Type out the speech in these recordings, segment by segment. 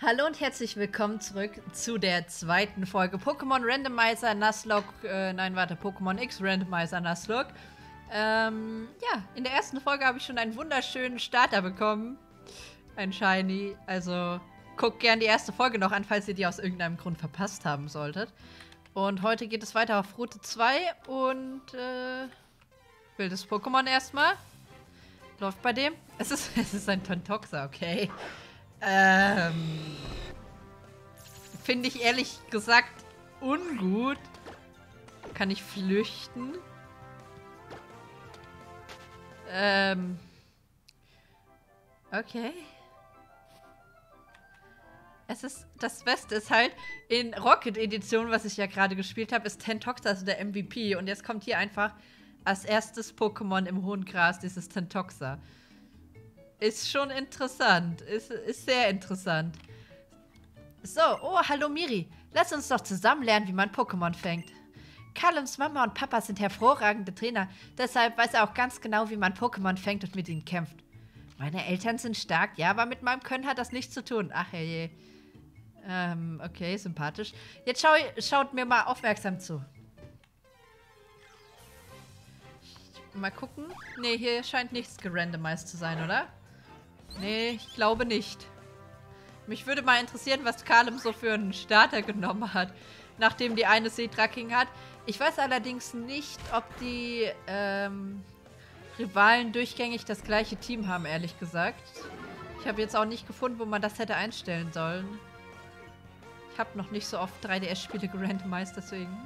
Hallo und herzlich willkommen zurück zu der zweiten Folge Pokémon Randomizer Nuzlocke. Pokémon X Randomizer Nuzlocke. Ja, in der ersten Folge habe ich schon einen wunderschönen Starter bekommen. Ein Shiny. Also guckt gern die erste Folge noch an, falls ihr die aus irgendeinem Grund verpasst haben solltet. Und heute geht es weiter auf Route 2 und wildes Pokémon erstmal. Läuft bei dem. Es ist ein Tontoxa, okay. Finde ich ehrlich gesagt ungut. Kann ich flüchten? Okay. Das Beste ist halt, in Rocket Edition, was ich ja gerade gespielt habe, ist Tentoxa also der MVP. Und jetzt kommt hier einfach als erstes Pokémon im hohen Gras dieses Tentoxa. Ist schon interessant. Ist sehr interessant. So, oh, hallo Miri. Lass uns doch zusammen lernen, wie man Pokémon fängt. Callums Mama und Papa sind hervorragende Trainer. Deshalb weiß er auch ganz genau, wie man Pokémon fängt und mit ihnen kämpft. Meine Eltern sind stark, ja, aber mit meinem Können hat das nichts zu tun. Ach herrje. Okay, sympathisch. Jetzt schaut mir mal aufmerksam zu. Mal gucken. Nee, hier scheint nichts gerandomized zu sein, oder? Nee, ich glaube nicht. Mich würde mal interessieren, was Callum so für einen Starter genommen hat, nachdem die eine Seetracking hat. Ich weiß allerdings nicht, ob die Rivalen durchgängig das gleiche Team haben, ehrlich gesagt. Ich habe jetzt auch nicht gefunden, wo man das hätte einstellen sollen. Ich habe noch nicht so oft 3DS-Spiele gerandomized, deswegen...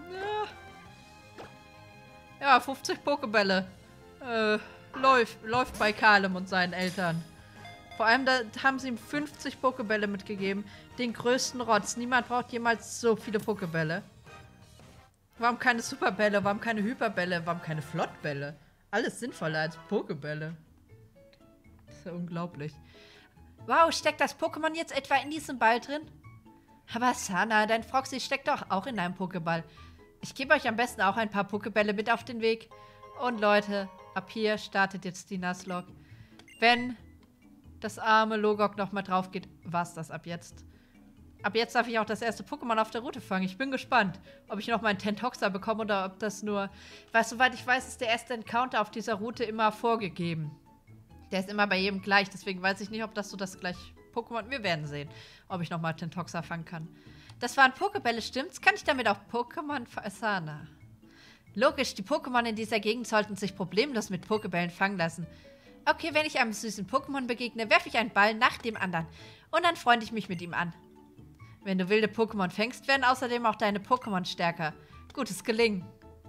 Ja, 50 Pokébälle. Läuft bei Callum und seinen Eltern. Vor allem, da haben sie ihm 50 Pokébälle mitgegeben. Den größten Rotz. Niemand braucht jemals so viele Pokébälle. Warum keine Superbälle? Warum keine Hyperbälle? Warum keine Flottbälle? Alles sinnvoller als Pokébälle. Das ist ja unglaublich. Wow, steckt das Pokémon jetzt etwa in diesem Ball drin? Aber Sana, dein Froxy steckt doch auch in einem Pokéball. Ich gebe euch am besten auch ein paar Pokébälle mit auf den Weg. Und Leute, ab hier startet jetzt die Nuzlocke. Wenn das arme Logok nochmal drauf geht, war's das ab jetzt. Ab jetzt darf ich auch das erste Pokémon auf der Route fangen. Ich bin gespannt, ob ich noch mal einen Tentoxa bekomme oder ob das nur... Weil soweit ich weiß, ist der erste Encounter auf dieser Route immer vorgegeben. Der ist immer bei jedem gleich, deswegen weiß ich nicht, ob das so das gleiche Pokémon... Wir werden sehen, ob ich noch mal Tentoxa fangen kann. Das waren Pokébälle, stimmt's? Kann ich damit auch Pokémon Sana? Logisch, die Pokémon in dieser Gegend sollten sich problemlos mit Pokébällen fangen lassen. Okay, wenn ich einem süßen Pokémon begegne, werfe ich einen Ball nach dem anderen. Und dann freunde ich mich mit ihm an. Wenn du wilde Pokémon fängst, werden außerdem auch deine Pokémon stärker. Gutes Gelingen.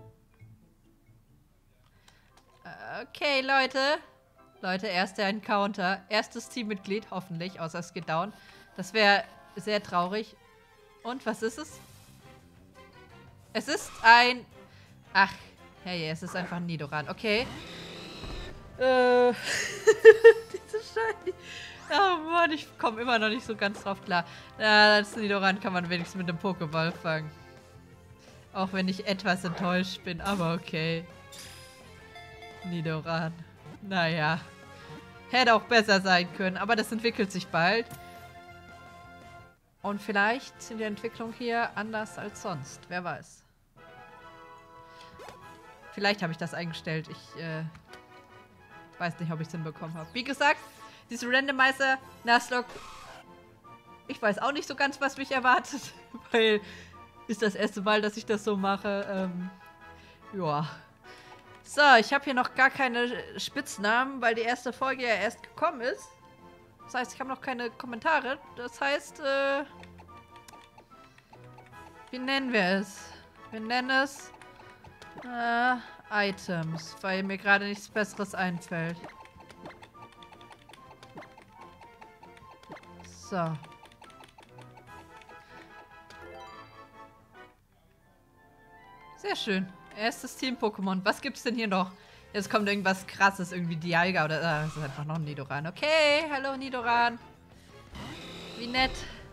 Okay, Leute. Leute, erster Encounter. Erstes Teammitglied, hoffentlich, außer es geht down. Das wäre sehr traurig. Und, was ist es? Es ist ein... Ach, hey, es ist einfach ein Nidoran. Okay. Diese Scheiße. Oh Mann, ich komme immer noch nicht so ganz drauf klar. Das Nidoran kann man wenigstens mit einem Pokéball fangen. Auch wenn ich etwas enttäuscht bin, aber okay. Nidoran. Naja. Hätte auch besser sein können, aber das entwickelt sich bald. Und vielleicht sind die Entwicklungen hier anders als sonst. Wer weiß. Vielleicht habe ich das eingestellt. Ich weiß nicht, ob ich es hinbekommen habe. Wie gesagt, diese Randomizer Nuzlocke, ich weiß auch nicht so ganz, was mich erwartet, weil ist das erste Mal, dass ich das so mache. Ja. So, ich habe hier noch gar keine Spitznamen, weil die erste Folge ja erst gekommen ist. Das heißt, ich habe noch keine Kommentare. Das heißt, wie nennen wir es? Wir nennen es Items, weil mir gerade nichts Besseres einfällt. So. Sehr schön. Erstes Team-Pokémon. Was gibt's denn hier noch? Jetzt kommt irgendwas krasses, irgendwie Dialga oder... das ist einfach noch ein Nidoran. Okay, hallo Nidoran. Wie nett.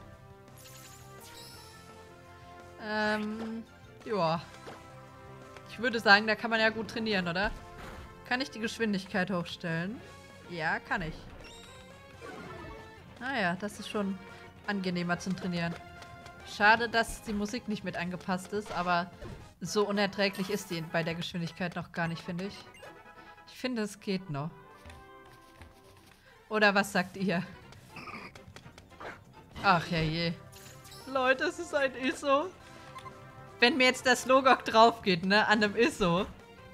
Ja. Ich würde sagen, da kann man ja gut trainieren, oder? Kann ich die Geschwindigkeit hochstellen? Ja, kann ich. Naja, das ist schon angenehmer zum Trainieren. Schade, dass die Musik nicht mit angepasst ist, aber so unerträglich ist die bei der Geschwindigkeit noch gar nicht, finde ich. Ich finde, es geht noch. Oder was sagt ihr? Ach je. Leute, es ist ein ISO. Wenn mir jetzt das Logok drauf geht, ne, an einem ISO.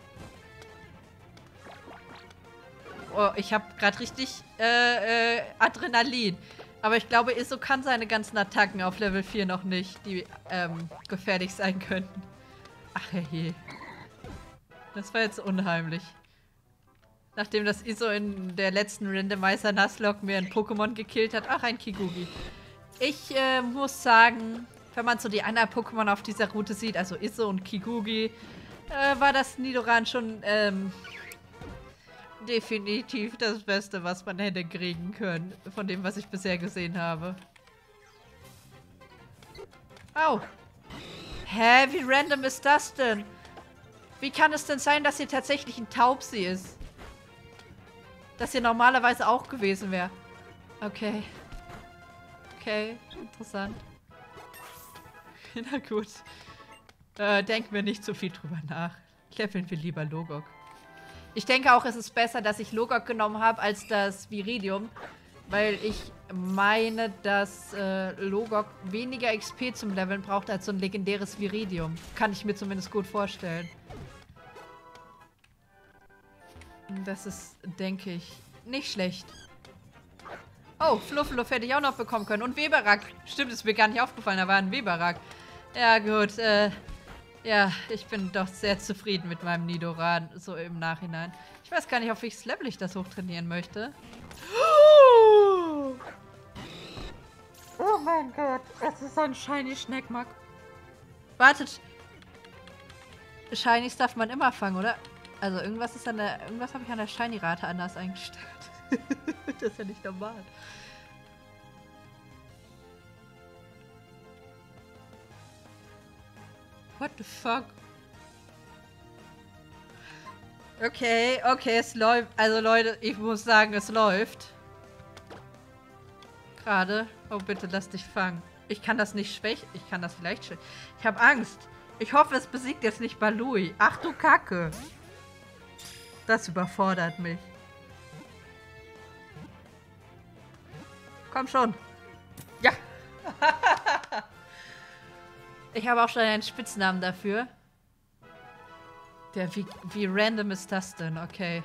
Oh, ich habe gerade richtig Adrenalin. Aber ich glaube, ISO kann seine ganzen Attacken auf Level 4 noch nicht, die gefährlich sein könnten. Ach je. Das war jetzt unheimlich. Nachdem das ISO in der letzten Randomizer Nuzlocke mir ein Pokémon gekillt hat. Ach, ein Kigugi. Ich muss sagen, wenn man so die anderen Pokémon auf dieser Route sieht, also ISO und Kigugi, war das Nidoran schon definitiv das Beste, was man hätte kriegen können, von dem, was ich bisher gesehen habe. Au! Hä, wie random ist das denn? Wie kann es denn sein, dass hier tatsächlich ein Taubsi ist? Das hier normalerweise auch gewesen wäre. Okay. Okay, interessant. Na gut. Denken wir nicht zu viel drüber nach. Leveln wir lieber Logok. Ich denke auch, es ist besser, dass ich Logok genommen habe, als das Viridium. Weil ich meine, dass Logok weniger XP zum Leveln braucht als so ein legendäres Viridium. Kann ich mir zumindest gut vorstellen. Das ist, denke ich, nicht schlecht. Oh, Fluffluff hätte ich auch noch bekommen können. Und Weberak. Stimmt, ist mir gar nicht aufgefallen, da war ein Weberak. Ja, gut. Ja, ich bin doch sehr zufrieden mit meinem Nidoran, so im Nachhinein. Ich weiß gar nicht, auf welches Level ich das hochtrainieren möchte. Oh mein Gott, es ist ein Shiny Schneckmack. Wartet. Shinies darf man immer fangen, oder? Also irgendwas ist an der. Irgendwas habe ich an der Shiny-Rate anders eingestellt. Das ist ja nicht normal. What the fuck? Okay, es läuft. Also Leute, ich muss sagen, es läuft. Gerade. Oh, bitte lass dich fangen. Ich kann das nicht schwächen. Ich kann das vielleicht schwächen. Ich habe Angst. Ich hoffe, es besiegt jetzt nicht Balui. Ach du Kacke. Das überfordert mich. Komm schon. Ja. Ich habe auch schon einen Spitznamen dafür. Wie random ist das denn? Okay.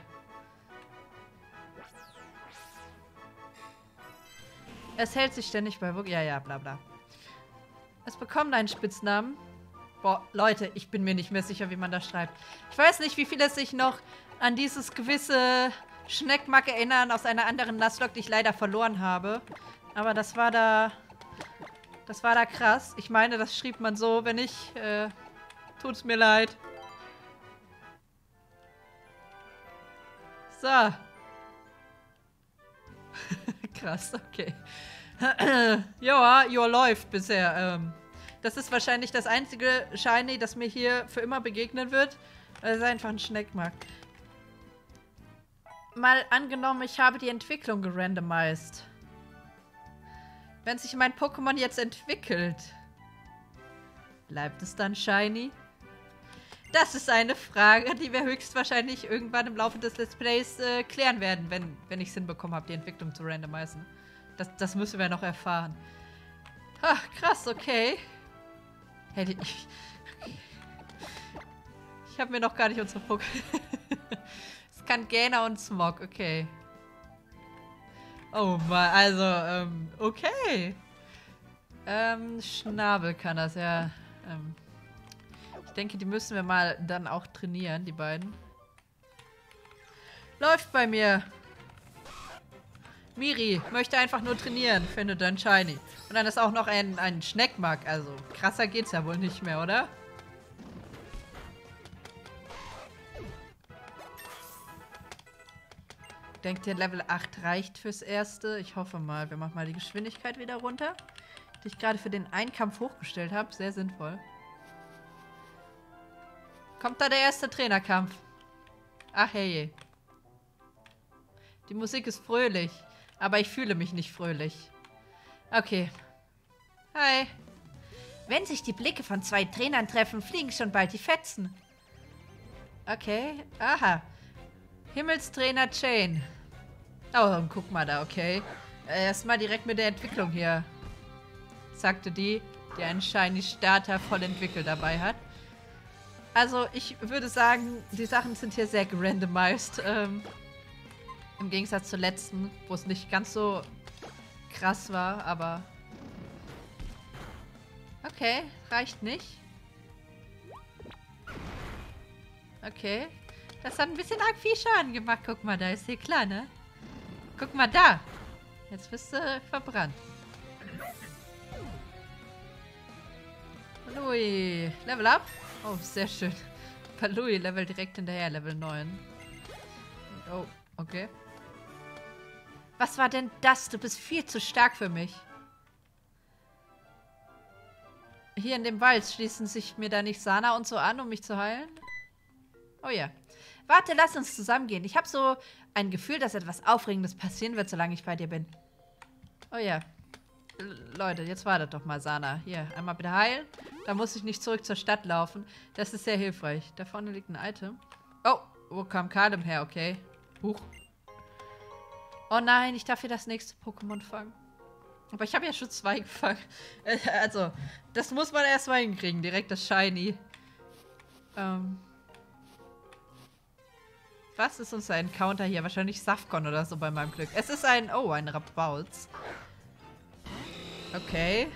Es hält sich ständig bei Wug. Ja, bla bla. Es bekommt einen Spitznamen. Boah, Leute, ich bin mir nicht mehr sicher, wie man das schreibt. Ich weiß nicht, wie viele sich noch an dieses gewisse Schneckmack erinnern aus einer anderen Nuzlocke, die ich leider verloren habe. Aber das war da krass. Ich meine, das schrieb man so, wenn nicht, tut's mir leid. So. Krass, okay. Ja, läuft bisher. Das ist wahrscheinlich das einzige Shiny, das mir hier für immer begegnen wird. Das ist einfach ein Schneckmack. Mal angenommen, ich habe die Entwicklung gerandomized. Wenn sich mein Pokémon jetzt entwickelt, bleibt es dann shiny? Das ist eine Frage, die wir höchstwahrscheinlich irgendwann im Laufe des Let's Plays klären werden, wenn ich es hinbekommen habe, die Entwicklung zu randomisieren. Das müssen wir noch erfahren. Ach, krass, okay. Hätte ich... Ich habe mir noch gar nicht unsere Pokémon... Es kann Gainer und Smog, okay. Oh Mann, also, okay. Schnabel kann das, ja. Ich denke, die müssen wir mal dann auch trainieren, die beiden. Läuft bei mir. Miri möchte einfach nur trainieren, findet dann Shiny. Und dann ist auch noch ein Schneckmack, also krasser geht's ja wohl nicht mehr, oder? Denkt ihr, Level 8 reicht fürs Erste? Ich hoffe mal. Wir machen mal die Geschwindigkeit wieder runter, die ich gerade für den Einkampf hochgestellt habe. Sehr sinnvoll. Kommt da der erste Trainerkampf? Ach hey. Die Musik ist fröhlich, aber ich fühle mich nicht fröhlich. Okay. Hi. Wenn sich die Blicke von zwei Trainern treffen, fliegen schon bald die Fetzen. Okay, aha. Himmelstrainer Chain. Oh, guck mal da, okay. Erstmal direkt mit der Entwicklung hier. Sagte die einen Shiny Starter voll entwickelt dabei hat. Also, ich würde sagen, die Sachen sind hier sehr gerandomized. Im Gegensatz zur letzten, wo es nicht ganz so krass war, aber... Okay, reicht nicht. Okay. Das hat ein bisschen arg viel Schaden gemacht. Guck mal, da ist hier klar, ne? Guck mal da. Jetzt bist du verbrannt. Balui, Level up. Oh, sehr schön. Balui, Level direkt hinterher, Level 9. Oh, okay. Was war denn das? Du bist viel zu stark für mich. Hier in dem Wald schließen sich mir da nicht Sana und so an, um mich zu heilen? Oh ja. Warte, lass uns zusammengehen. Ich habe so ein Gefühl, dass etwas Aufregendes passieren wird, solange ich bei dir bin. Oh ja. Leute, jetzt wartet doch mal, Sana. Hier, einmal bitte heilen. Da muss ich nicht zurück zur Stadt laufen. Das ist sehr hilfreich. Da vorne liegt ein Item. Oh, wo kam Kalem her? Okay. Huch. Oh nein, ich darf hier das nächste Pokémon fangen. Aber ich habe ja schon 2 gefangen. Also, das muss man erstmal hinkriegen. Direkt das Shiny. Was ist unser Encounter hier? Wahrscheinlich Safcon oder so bei meinem Glück. Es ist ein... Oh, ein Rabauz. Okay.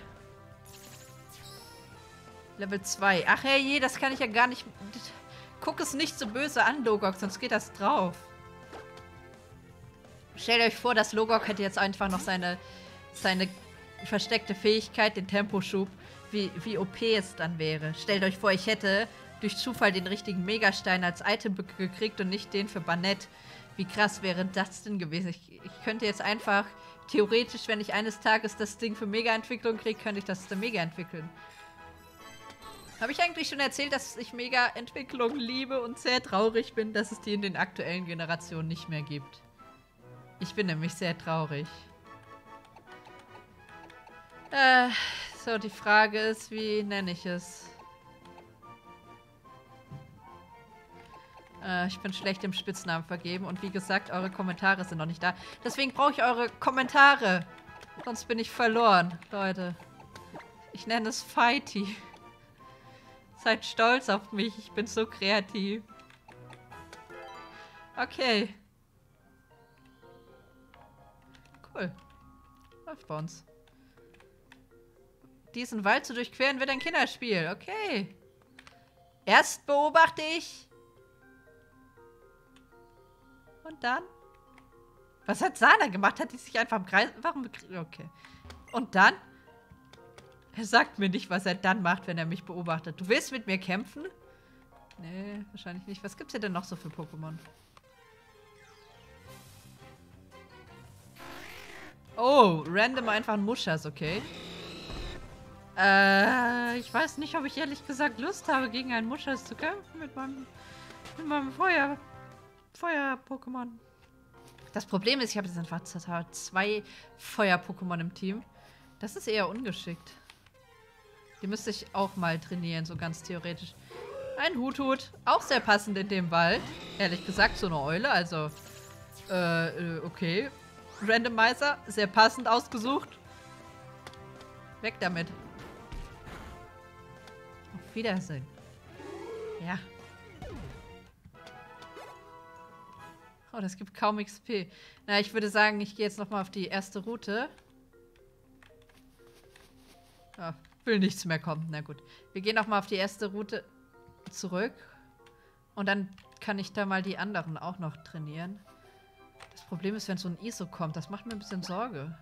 Level 2. Ach hey, das kann ich ja gar nicht... Guck es nicht so böse an, Logok, sonst geht das drauf. Stellt euch vor, das Logok hätte jetzt einfach noch seine versteckte Fähigkeit, den Temposchub, wie OP es dann wäre. Stellt euch vor, ich hätte durch Zufall den richtigen Megastein als Item gekriegt und nicht den für Banette. Wie krass wäre das denn gewesen? Ich könnte jetzt einfach, theoretisch, wenn ich eines Tages das Ding für Mega-Entwicklung kriege, könnte ich das dann Mega entwickeln. Habe ich eigentlich schon erzählt, dass ich Mega-Entwicklung liebe und sehr traurig bin, dass es die in den aktuellen Generationen nicht mehr gibt? Ich bin nämlich sehr traurig. So, die Frage ist, wie nenne ich es? Ich bin schlecht im Spitznamen vergeben und wie gesagt, eure Kommentare sind noch nicht da. Deswegen brauche ich eure Kommentare. Sonst bin ich verloren, Leute. Ich nenne es Fighty. Seid stolz auf mich, ich bin so kreativ. Okay. Cool. Läuft bei uns. Diesen Wald zu durchqueren wird ein Kinderspiel. Okay. Erst beobachte ich. Und dann? Was hat Sana gemacht? Hat die sich einfach im Kreis... Warum... Okay. Und dann? Er sagt mir nicht, was er dann macht, wenn er mich beobachtet. Du willst mit mir kämpfen? Nee, wahrscheinlich nicht. Was gibt's hier denn noch so für Pokémon? Oh, random einfach ein Muschas, okay. Ich weiß nicht, ob ich ehrlich gesagt Lust habe, gegen einen Muschas zu kämpfen mit meinem Feuer-Pokémon. Das Problem ist, ich habe jetzt einfach 2 Feuer-Pokémon im Team. Das ist eher ungeschickt. Die müsste ich auch mal trainieren, so ganz theoretisch. Ein Huthut, auch sehr passend in dem Wald. Ehrlich gesagt, so eine Eule, also... okay. Randomizer, sehr passend ausgesucht. Weg damit. Auf Wiedersehen. Ja. Oh, das gibt kaum XP. Na, ich würde sagen, ich gehe jetzt nochmal auf die erste Route. Oh, will nichts mehr kommen. Na gut. Wir gehen nochmal auf die erste Route zurück. Und dann kann ich da mal die anderen auch noch trainieren. Das Problem ist, wenn so ein ISO kommt, das macht mir ein bisschen Sorge.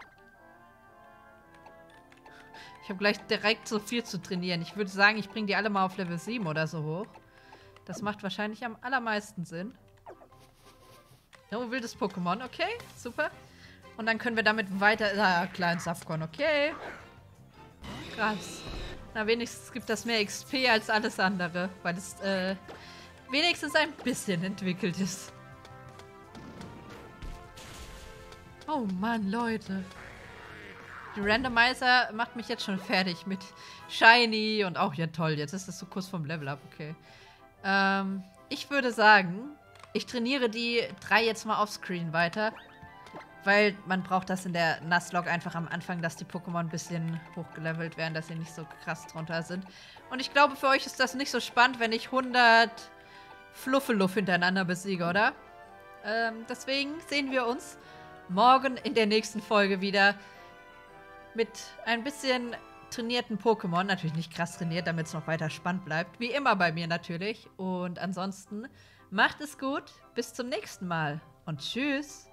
Ich habe gleich direkt so viel zu trainieren. Ich würde sagen, ich bringe die alle mal auf Level 7 oder so hoch. Das macht wahrscheinlich am allermeisten Sinn. Oh, wildes Pokémon. Okay, super. Und dann können wir damit weiter... Ah, kleinen Safcon. Okay. Krass. Na, wenigstens gibt das mehr XP als alles andere. Weil es wenigstens ein bisschen entwickelt ist. Oh Mann, Leute. Die Randomizer macht mich jetzt schon fertig mit Shiny und auch, ja toll, jetzt ist es so kurz vom Level-Up, okay. Ich würde sagen, ich trainiere die 3 jetzt mal offscreen weiter, weil man braucht das in der Nuzlocke einfach am Anfang, dass die Pokémon ein bisschen hochgelevelt werden, dass sie nicht so krass drunter sind. Und ich glaube, für euch ist das nicht so spannend, wenn ich 100 Fluffeluff hintereinander besiege, oder? Deswegen sehen wir uns morgen in der nächsten Folge wieder mit ein bisschen trainierten Pokémon. Natürlich nicht krass trainiert, damit es noch weiter spannend bleibt. Wie immer bei mir natürlich. Und ansonsten macht es gut. Bis zum nächsten Mal. Und tschüss.